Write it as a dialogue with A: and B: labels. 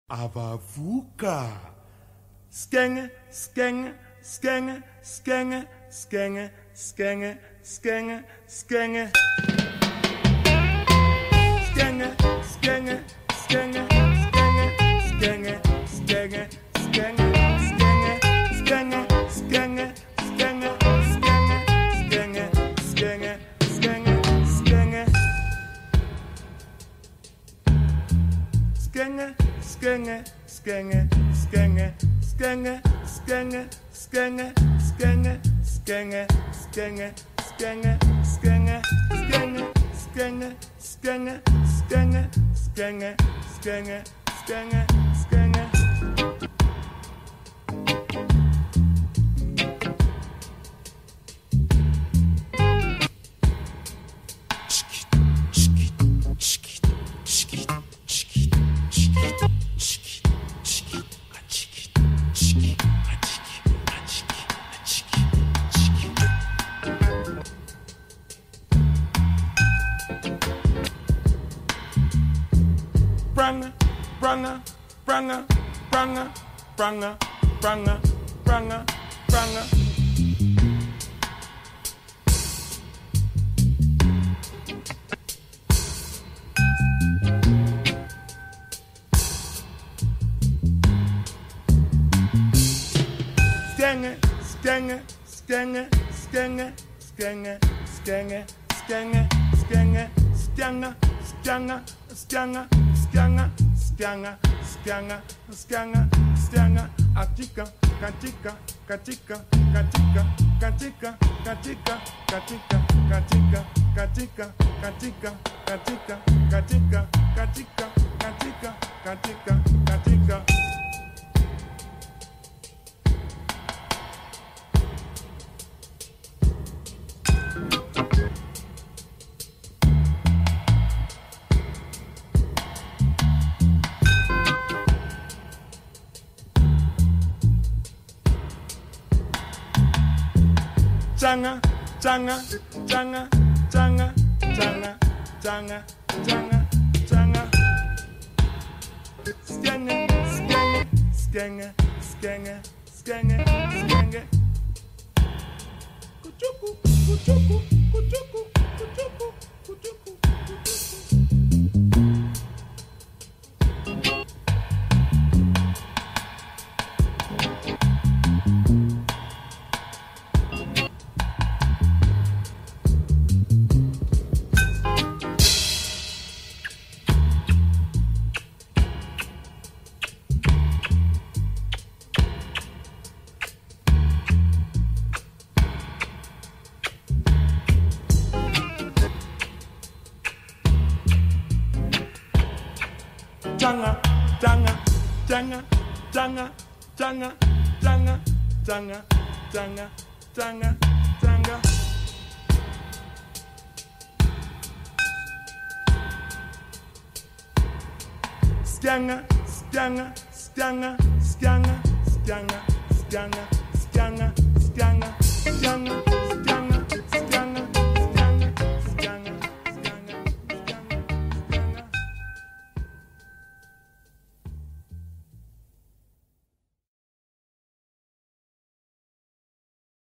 A: Avavuka. Skenge, skenge, skenge, skenge, skenge, skenge, skenge, skenge. Skenge, skenge, skenge, skenge, skenge, skenge, skenge, skenge, skenge, skenge, skenge, skenge, skenge, skenge, skenge, skenge. Skenge, skenge, skenge, skenge, skenge, skenge, skenge, skenge, skenge, skenge, skenge, skenge, skenge, skenge, skenge, skenge, skenge, skenge, skenge. Branga, branga, branga, branga, branga, branga, branga. Skenge, skenge, skenge, skenge, skenge, skenge, skenge, skenge, skenge, skenge, skenge, skenge. Skanga, skanga, skanga, skanga, atika, katika, katika, katika, katika, katika, katika, katika, katika, katika, katika, katika, katika, katika, katika, katika. Changa, changa, changa, changa, changa, changa, changa, changa. Skenge, skenge, skenge, skenge, skenge, skenge. Kuchuku, kuchuku, kuchuku, kuchuku, kuchuku, kuchuku. Changa, changa, changa, changa, changa, changa, changa, changa, changa, changa. Skanga, skanga, skanga, skanga, skanga, skanga, skanga, skanga, skanga.